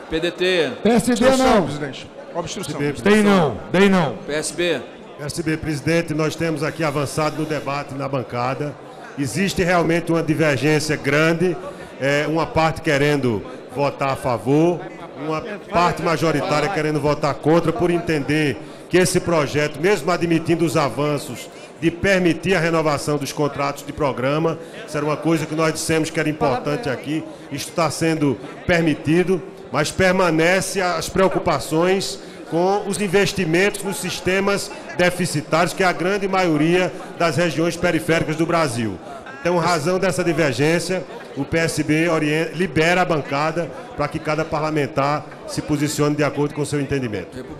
PDT. PSD não. Presidente. Obstrução. Tem não. PSB. PSB, presidente, nós temos aqui avançado no debate na bancada. Existe realmente uma divergência grande, uma parte querendo votar a favor, uma parte majoritária querendo votar contra, por entender que esse projeto, mesmo admitindo os avanços de permitir a renovação dos contratos de programa, isso era uma coisa que nós dissemos que era importante aqui, isto está sendo permitido, mas permanece as preocupações com os investimentos nos sistemas deficitários, que é a grande maioria das regiões periféricas do Brasil. Então, em razão dessa divergência, o PSB libera a bancada para que cada parlamentar se posicione de acordo com o seu entendimento.